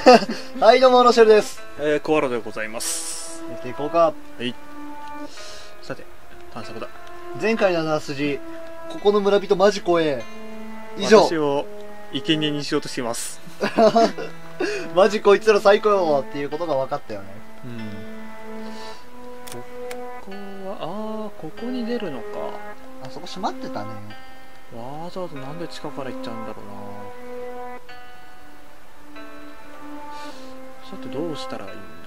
はい、どうも、ロシェルです。 コアラでございます。 やっていこうか。 はい。さて、探索だ。 前回のあらすじ、ここの村人マジ怖え。以上。 私を生贄にしようとしています。 マジこいつら最高よっていうことが分かったよね。 ここは、ここに出るのか。 あそこ閉まってたね。 わざわざなんで地下から行っちゃうんだろうな。さて、どうしたらいいんだ。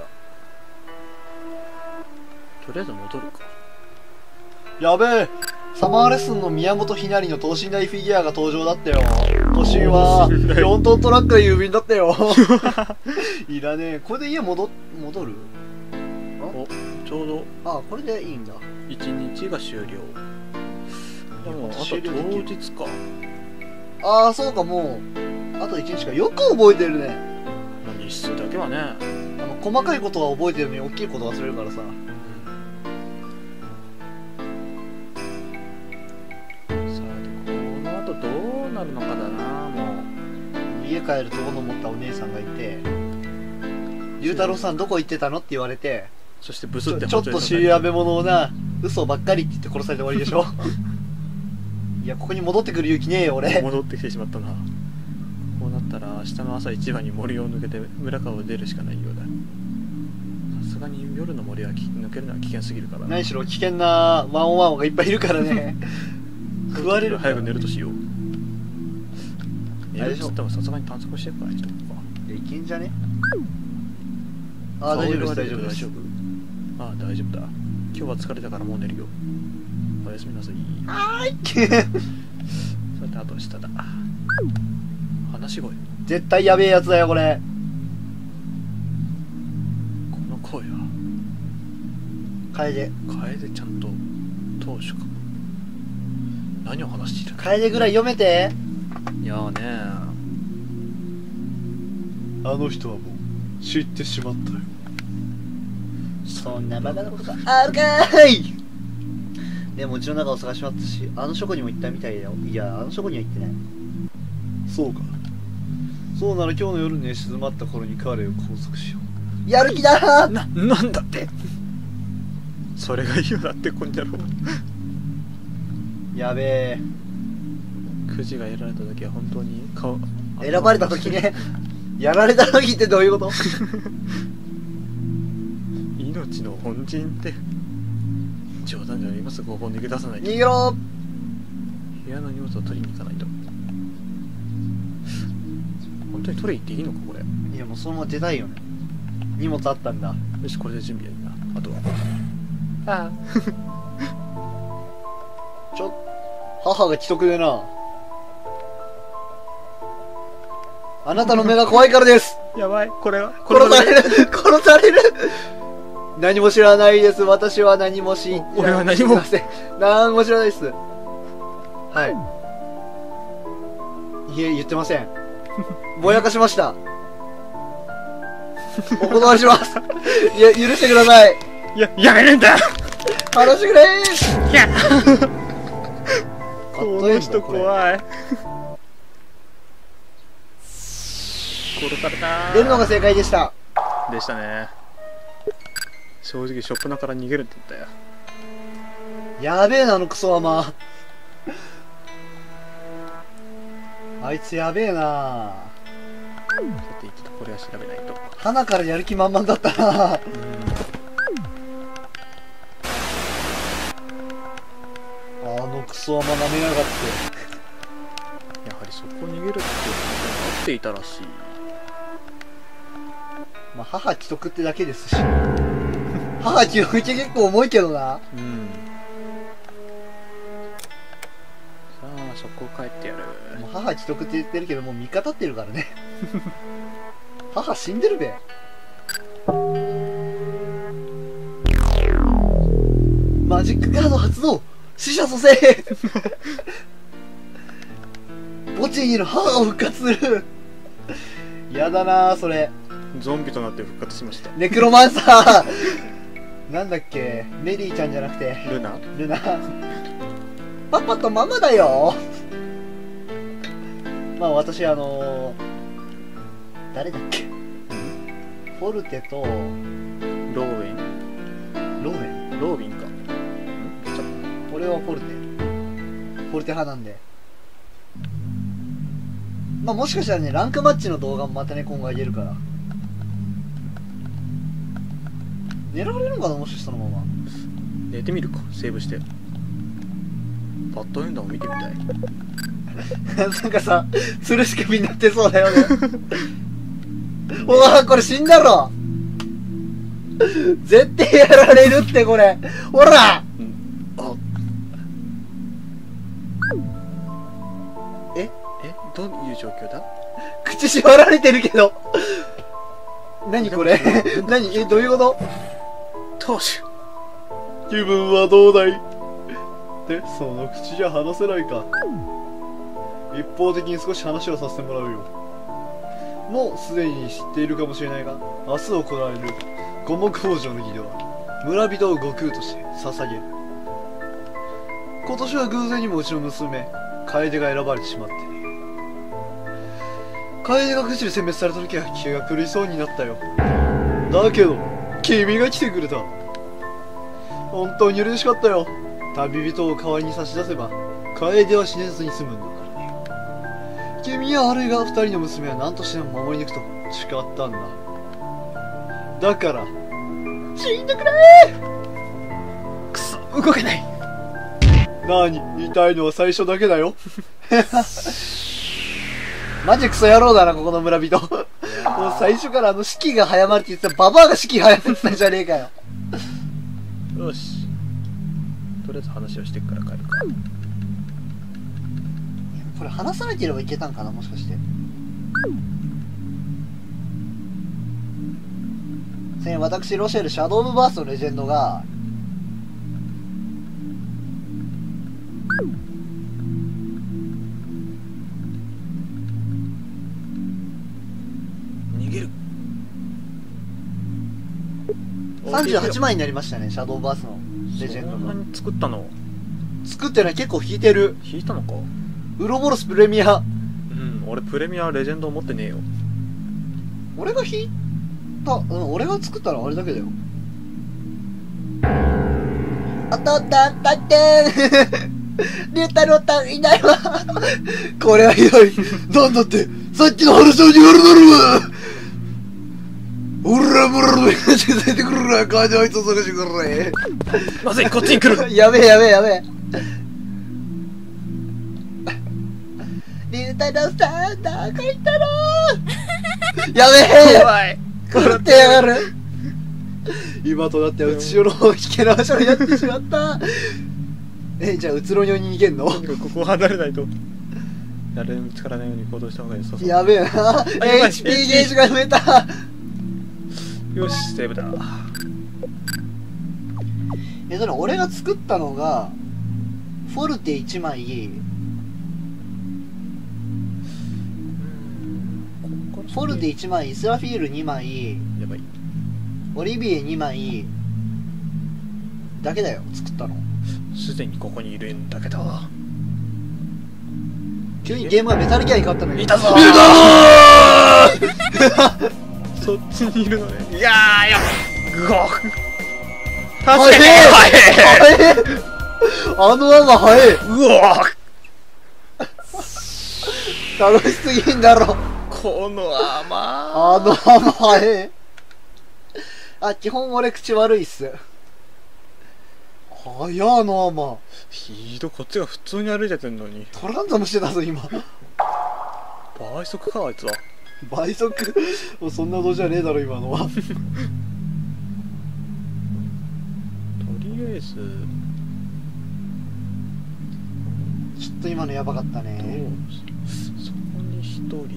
とりあえず戻るか。 やべえ、サマーレッスンの宮本ひなりの等身大フィギュアが登場だったよ。都心は4トントラックが郵便だったよ。いらねえ。これで家戻る？ お、ちょうど。 あ、これでいいんだ。 1日が終了。でも、あと当日か。 ああ、そうか、もうあと1日か。よく覚えてるね。 日数だけはね。 細かいことは覚えてるのに大きいこと忘れるからさ。 どうなるのかだな。もう家帰ると斧持ったお姉さんがいて、龍太郎さんどこ行ってたのって言われて、 そしてブスってちょっと調べ物をな、嘘ばっかりって言って殺されて終わりでしょ。いや、ここに戻ってくる勇気ねえよ俺。 戻ってきてしまったな。こうなったら明日の朝一番に森を抜けて村川を出るしかないようだ。さすがに夜の森は抜けるのは危険すぎるからな。 何しろ危険なワンオンワンがいっぱいいるからね。食われる。 早く寝るとしよう。寝るっつってもさすがに探索してるから人か。 いや、いけんじゃね。ああ、大丈夫です、大丈夫です。 ああ、大丈夫だ。今日は疲れたからもう寝るよ。おやすみなさい。 はーい。 さて、あと下だ。話し声。 絶対やべえやつだよこれ。 この声は楓。 楓ちゃんと当主か。何を話しているか。 楓ぐらい読めて。 いやーねー。あの人はもう知ってしまったよ。そんなバカなことがあるかーい。でもうちの中を探し回ったし、あの書庫にも行ったみたいだよ。いや、あの書庫には行ってない。そうか。そうなら今日の夜に静まった頃に彼を拘束しよう。やる気だー。 なんだって。それがいいよだってこんじゃろう。 やべえ。 くじが得られた時は本当に選ばれた時ね。やられた時ってどういうこと？ 命の恩人って冗談じゃあります。ここ逃げ出さないと。 逃げろ。 部屋の荷物を取りに行かないと。本当に取りに行っていいのかこれ。 いや、もうそのまま出たいよね。荷物あったんだ。 よし、これで準備やりな。あとはああ母が既得でな。あなたの目が怖いからです。 やばい、これは殺される。殺される。何も知らないです。私は何も俺は何も何も知らないです。はい。いえ、言ってません。ぼやかしました。お断りします。いや、許してください。 やめるんだ。 話してくれー。 いやこの人怖い。殺された。 出るのが正解でした。 でしたね。正直ショップナから逃げるって言ったよ。 やべえな、あのクソアマ。あいつやべえな。 さて、一度これは調べないと。 花からやる気満々だったな。あのクソアマ舐めやがって。 やはりそこを逃げるっていうことになっていたらしい。 まあ、母既得ってだけですし。母既得って結構重いけどな。 さあ、そこ帰ってやる。 もう母既得って言ってるけど、もう味方ってるからね。母死んでるべ。マジックカード発動。死者蘇生。墓地にいる母を復活する。やだなーそれ。 ゾンビとなって復活しました。 ネクロマンサー。なんだっけ、メリーちゃんじゃなくてルナ。 パパとママだよ。まあ私誰だっけ、 フォルテとローウェンローメン。 ロービンか。どっちだっ俺はフォルテ派なんで。まあもしかしたらね、ランクマッチの動画もまたね、今後あげるから。狙われるのかな、もしかしたらそのまま。 寝てみるか、セーブして。バッドエンドを見てみたい。 なんかさ、吊るし首になってそうだよね。おわ、これ死んだろ。絶対やられるってこれ。ほら。 どういう状況だ？ 口縛られてるけど。何これ。何、どういうこと？ 当主。 気分はどうだい？で、その口じゃ話せないか。一方的に少し話をさせてもらうよ。もうすでに知っているかもしれないが、明日行われる五目北条の儀では村人を悟空として捧げる。今年は偶然にもうちの娘楓が選ばれてしまってね。楓が口で殲滅された時は気が狂いそうになったよ。だけど君が来てくれた。本当に嬉しかったよ。旅人を代わりに差し出せば楓は死ねずに済むんだからね。君やあるいが二人の娘は何としても守り抜くと誓ったんだ。だから死んでくれー。くそ、動けない。何、痛いのは最初だけだよ。マジクソ野郎だな、ここの村人。もう最初から士気が早まるって言ってたババアが士気早まってたんじゃねえかよ。 よし、とりあえず話をしてから帰るか。 これ話さなければいけたんかな、もしかして。私ロシェルシャドウ・オブ・バーストのレジェンドが逃げる。 38枚になりましたね。シャドウ・オブ・バーストのレジェンドがそんなに作ったの？ 作ってない。結構引いてる。 引いたのか。 ウロボロスプレミア。 うん、俺プレミアレジェンド持ってねえよ。 俺が引いた、俺が作ったのあれだけだよ。あとだったってリュウタロウタンいないわ。これはひどい。なんだって、さっきの話を言われたろわ。俺ら村の目が近づいてくるな。カージあいつを探してくれ。 まずい、こっちに来る。 やべえやべえやべえ。リュウタロウさん、どこ行ったの。やべえ。 怖い。 狂ってやがる。今となってはうちの危険な場所になってしまった。じゃあうつろに逃げんの？ ここを離れないと。誰にも見つからないように行動した方がいい。そうそう。 やべえな。HP ゲージが増えた。 よし、セーブだ。 それ俺が作ったのがフォルテ1枚、フォルテ1枚、イスラフィール2枚、 やばい。 オリビエ2枚だけだよ、作ったの。 すでにここにいるんだけど。 急にゲームがメタルギアに変わったのよ。 いたぞー。そっちにいるのね。いやーやグゴー。確かに早い。あのまま早い。 うわー楽しすぎんだろ。 この甘あのまま早い。基本俺口悪いっす。早い。あのままひど。こっちが普通に歩いててんのにトランザムしてたぞ今。 倍速かあいつは。 倍速。もうそんな動じゃねえだろ今のは。とりあえずちょっと今のやばかったね。 そこに一人。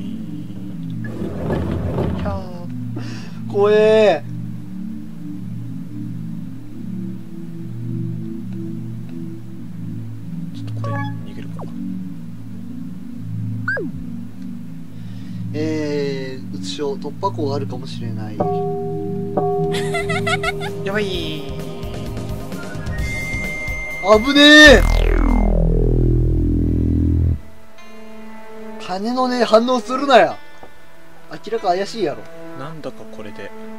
ひゃー怖え。 ちょっとこれ逃げるか。 うつ症突破口があるかもしれない。 やばい。 危ねえ。金のね反応するなや。明らか怪しいやろ。 なんだかこれで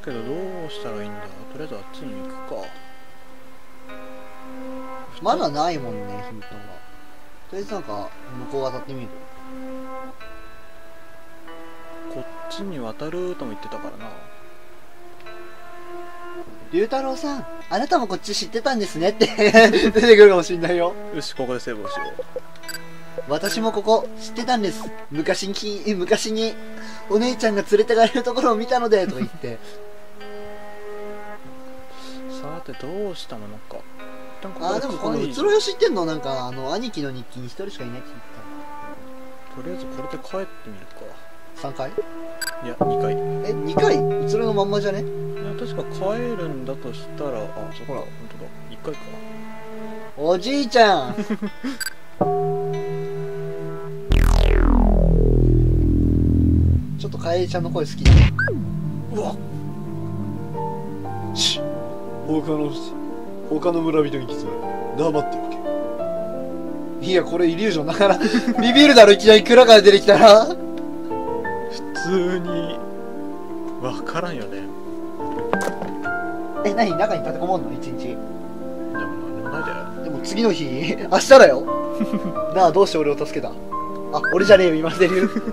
けどどうしたらいいんだ。とりあえずあっちに行くか。 まだないもんね、ヒントが。とりあえずなんか向こう渡ってみる。 こっちに渡るとも言ってたからな。 龍太郎さん、あなたもこっち知ってたんですねって出てくるかもしんないよ。 よし、ここでセーブをしよ私もここ知ってたんです。昔にお姉ちゃんが連れてかれるところを見たのでとか言って。 う。さてどうしたものか。 あ、でもこのうつろよ知ってんの、なんか兄貴の日記に一人しかいないってとりあえずこれで帰ってみるか。 言った。3回？ いや、2回。いえ、2回うつろのまんまじゃね？ や、確か帰るんだとしたら、あ、そこら、ほんとだ。1回か。 おじいちゃんちょっとカエルちゃんの声好きだ。 うわっ、 他の村人に気づく。黙っておけ。いや、これイリュージョンだからビビるだろ、いきなり蔵から出てきたら。 普通にわからんよね。 え、何中に立てこもんの一日？ でも何もないで。 でも次の日明日だよなあ、どうして俺を助けた？あ、俺じゃねえよ、今セリフ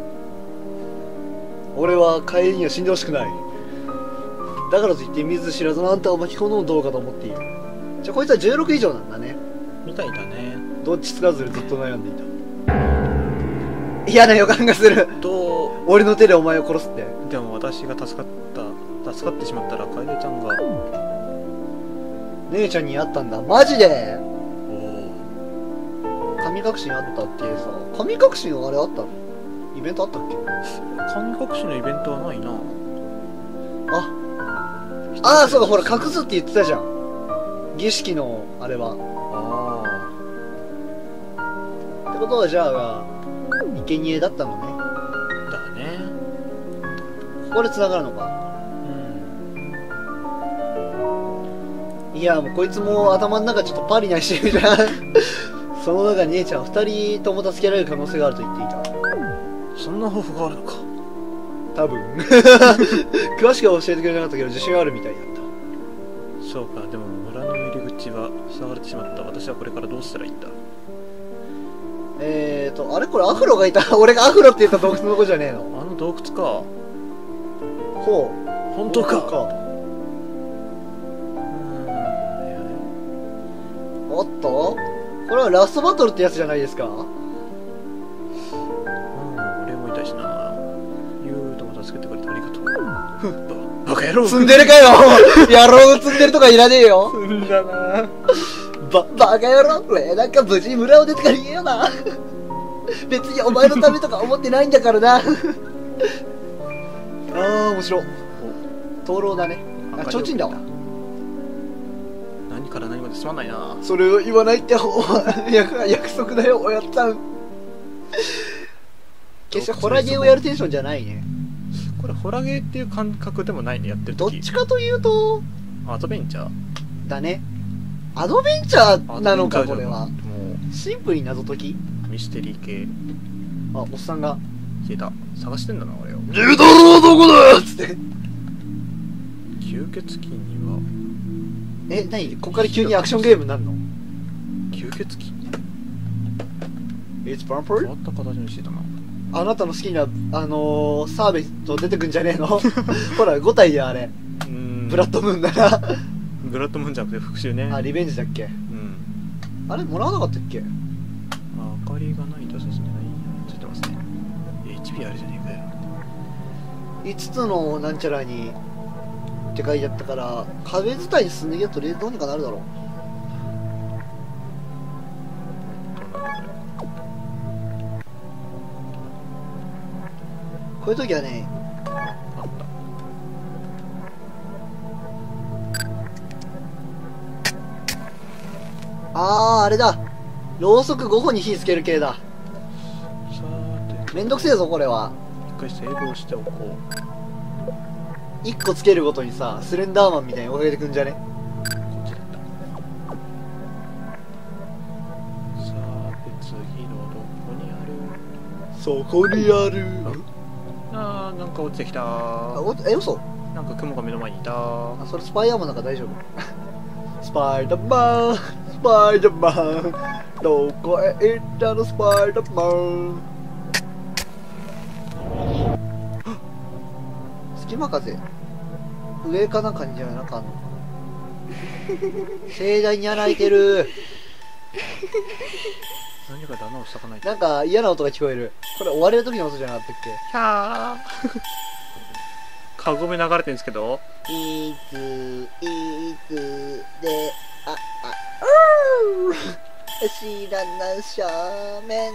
俺はカエルには死んでほしくない。だからといって見ず知らずのあんたを巻き込むのもどうかと思っている。じゃあこいつは16以上なんだね。 みたいだね。 どっちつかずでずっと悩んでいた。嫌な予感がする。俺の手でお前を殺すって。 でも私が助かってしまったらカエルちゃんが姉ちゃんに会ったんだ。マジで？ おお。 神隠しにあったってさ。神隠しのあれあったの？イベントあったっけ？ 神隠しのイベントはないな。 ああ、そうか、ほら隠すって言ってたじゃん、儀式のあれは。ってことはじゃあ生贄だったのね。 だね。 ここで繋がるのか。いや、もうこいつも頭の中ちょっとパリなしてるじゃんその中に姉ちゃん2人とも助けられる可能性があると言っていた。 そんな方法があるのか。 多分詳しくは教えてくれなかったけど自信はあるみたいだった。 そうか。でも村の入り口は塞がれてしまった。私はこれからどうしたらいいんだ。 あれこれアフロがいた俺がアフロって言った洞窟の子じゃねえの？ あの洞窟か。 ほう、 本当か。 おっと、これはラストバトルってやつじゃないですか。 俺もいたしな。ゆうとも助けてくれてありがとう。バカ野郎。 積んでるかよ野郎の積んでるとかいらねえよ。 積んだな。 バカ野郎、俺なんか無事村を出てから言えよな別にお前のためとか思ってないんだからなあー、面白い。灯籠だね。あ、提灯だわ。 何から何まですまないな。 それを言わないって約束だよ、おやっさん。決してホラゲーをやるテンションじゃないね。 これホラゲーっていう感覚でもないね、やってるどっ時。 ちかというとアドベンチャーだね。アドベンチャーなのか、これは。 もシンプルに謎解き。 うミステリー系。 あ、おっさんが消えた。探してんだな、俺を。 龍太郎どこだっつって。 吸血鬼には何ここから急にアクションゲームになるの？ 吸血鬼 It's 変 vampire? わった形にしてたな。 あなたの好きなサーベット出てくんじゃねえのほら5体やあれ。ブラッドムーンだなブラッドムーンじゃなくて復讐ね。 あ、リベンジだっけ。あれもらわなかったっけ。 明かりがないとさすがない。ついてますね。HP あるじゃねえかよ。 5つのなんちゃらにって書いてあったから、壁伝いに進んでいけばとりあえずどうにかなるだろう。こういう時はね、あれだ、ろうそく5本に火つける系だ。 さてめんどくせえぞこれは。 一回セーブをしておこう。 1個つけるごとにさ、スレンダーマンみたいに追いかけてくんじゃね。 こっちだった。さて次のどこにある。 そこにある。 なんか落ちてきた。 嘘。 なんか雲が目の前にいた。 あ、それスパイダーマンなんか大丈夫？スパイダーマン、スパイダーマン、どこへ行ったのスパイダーマン。隙間風上かなんかにじゃなかんの。盛大に穴開いてる。 何かで穴を塞がないと。 なんか嫌な音が聞こえる。これ追われる時の音じゃなかったっひゃーカゴメ流れてるんですけど、 け？いつで、知らない斜面。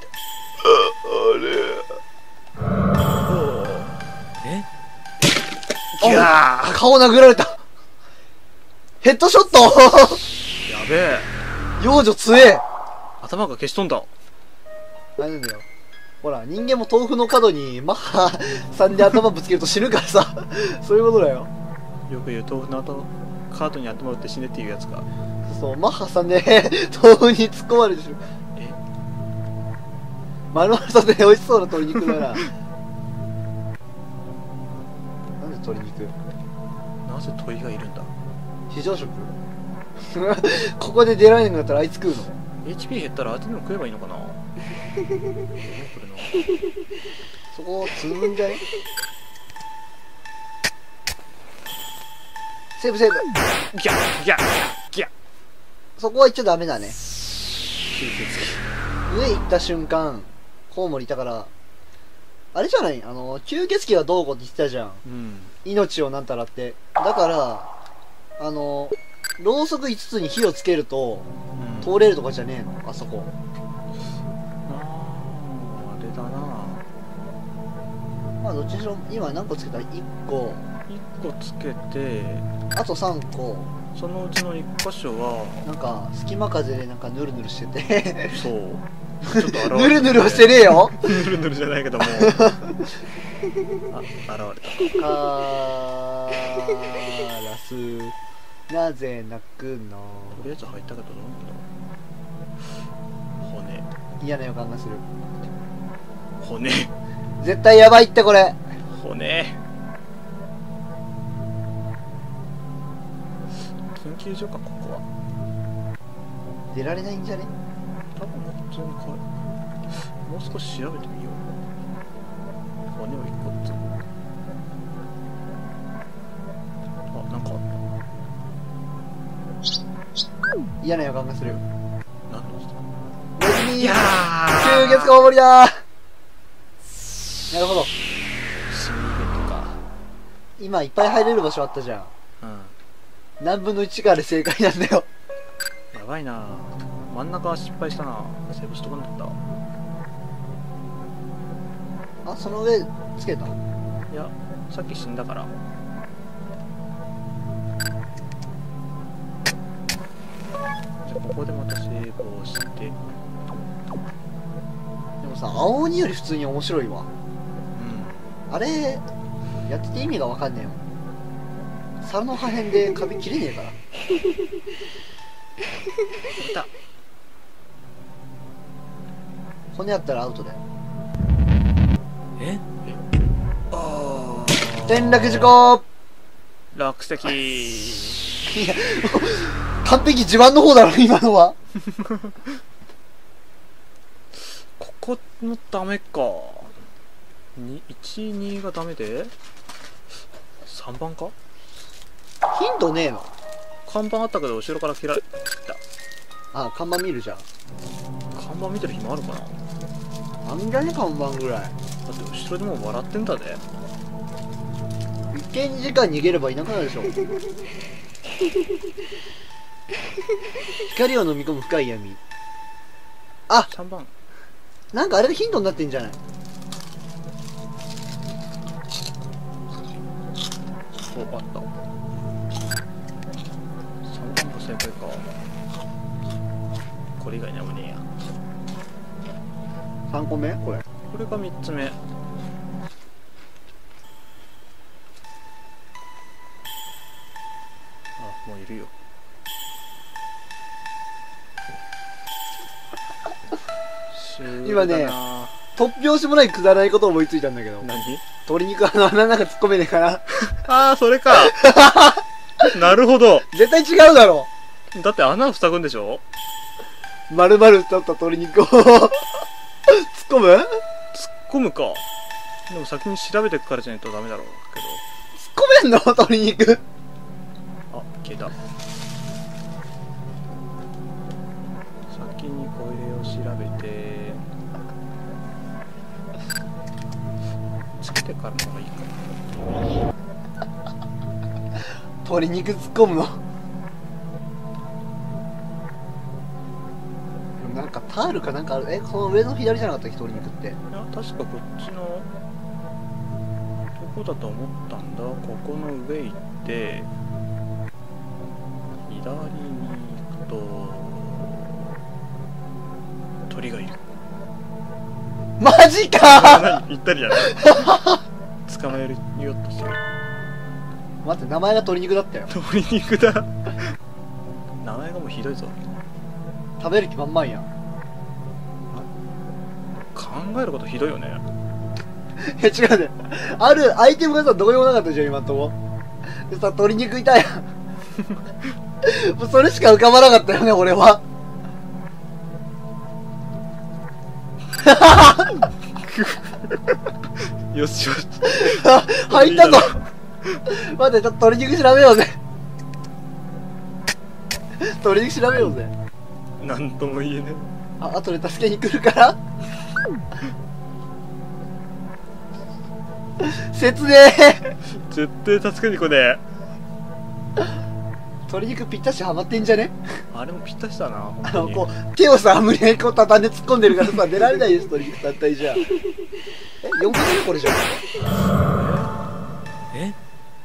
えギャー、顔殴られた。ヘッドショット。 やべえ、 幼女強え。 頭が消し飛んだ。 なんだよ。ほら、人間も豆腐の角にマッハ3で頭ぶつけると死ぬからさ。そういうことだよ。 よく言う豆腐の後カートに頭打って死ねっていうやつが。 そう、マッハ3で豆腐に突っ込まれて死ぬ。 え、 丸々さんで美味しそうな鶏肉だな。なんで鶏肉？ なぜ鳥がいるんだ。 非常食ここで出られなくなったらあいつ食うの？ HP 減ったら当ての食えばいいのかな。これのそこ積むんじゃね？セーブセーブ。 ギャッギャッギャッ。 そこは行っちゃダメだね。 吸血上行った瞬間コウモリいたから、あれじゃない、吸血鬼はどうこうって言ってたじゃん。 鬼。うん。 命をなんたらって。だからろうそく5つに火をつけると通れるとかじゃねえの、あそこ。 あれだな。 まあどっちにしろ今何個つけたら1個、 1個つけて、 あと3個。 そのうちの1箇所はなんか隙間風でなんかヌルヌルしててそうちょっと現れてヌルヌルはしてねえよ。 ヌルヌルじゃないけどもあ、現れた。 カラスなぜ泣くの。 とりあえず入ったけどどうなんだ。 嫌な予感がする。 骨絶対やばいってこれ。 骨。緊急所かここは。 出られないんじゃね？ 多分普通にこれもう少し調べてみよう。骨を1個ずつ。あ、なんかあった。 嫌な予感がする。 何の人。 ネズミいや吸血コウモリだー。なるほど。 シミイベントか。 今いっぱい入れる場所あったじゃん。 うん、 何分の1かで正解なんだよ。 やばいな。真ん中は失敗したな。セーブしとかなかった。 あ、その上つけた？ いや、さっき死んだから。じゃあここでまたセーブをして。 でもさ、青鬼より普通に面白いわ。 うん。 あれやってて意味がわかんねえよ。皿の破片で壁切れねえから。 いた。 骨あったらアウトだよ。 え？ああ。 転落事故。 落石。 いや、完璧自慢の方だろ今のは。 ここのダメか。1、2がダメで3番か。 ヒントねえの？ 看板あったけど後ろから切った。 あ、看板見るじゃん。 看板見てる暇あるかな。 あんじゃね看板ぐらい。 だって後ろでもう笑ってんだで。 一見2時間逃げればいなくなるでしょ。光を飲み込む深い闇。あ、 3番。 なんかあれがヒントになってんじゃない？ お、あった。3番が正解か。これ以外にはもねえや。 3個目これ。 これが3つ目。あ、もういるよ。 今ね突拍子もないくだらないことを思いついたんだけど、 何？ 鶏肉穴の中突っ込めねえかな。 ああ、それか。なるほど。 絶対違うだろ。 だって穴を塞ぐんでしょ。 丸々取った鶏肉を突っ込む？ 突っ込むか。でも先に調べてからじゃないとダメだろうけど。 突っ込めんの鶏肉。 あ、消えた。先にこれを調べてつけてからの方がいいか。 鶏肉突っ込むの。なんかタールかなんかある。この上の左じゃなかったっけ、鶏肉って。 いや確かこっちのどこだと思ったんだ。ここの上行って左に行くと鳥がいる。 マジか何言ったりやな。捕まえるよっとしてる。 待って、名前が鶏肉だったよ。 鶏肉だ。名前がもうひどいぞ。 食べる気満々やん。 考えることひどいよね。 いや違うね。あるアイテムがさ、どこにもなかったじゃん、今んとこ。でさ、鶏肉いたやん。もうそれしか浮かばなかったよね、俺は。 よしよし。 入ったぞ。待って、ちょっと鶏肉調べようぜ。鶏肉調べようぜ。 なんとも言えねあ、後で助けに来るから説明。 絶対助けに来ねえ。 鶏肉ぴったしハマってんじゃね。 あれもぴったしだな、本当に。 こう手をさ、胸にこう畳んで突っ込んでるからさ、出られないです、鶏肉単体じゃ。4個目これじゃん。 え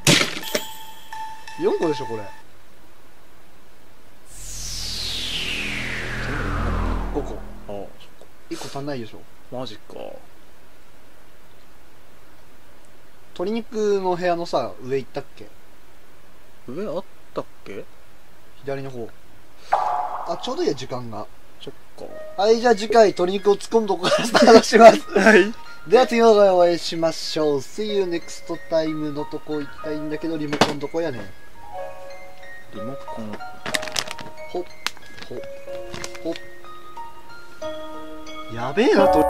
4個でしょこれ。5個。 ああ、そっか。 1個足んないでしょ。 マジか。 鶏肉の部屋のさ、上行ったっけ。 上あったっけ。 左の方。あ、ちょうどいいや、時間が。 そっか。 はい、じゃあ次回鶏肉を突っ込むとこからスタートします。 はい。 では次の動画でお会いしましょう。See you next time のとこ行きたいんだけど、リモコンどこやねん。 リモコン。 ほっ、ほっ、ほっ。やべえなと。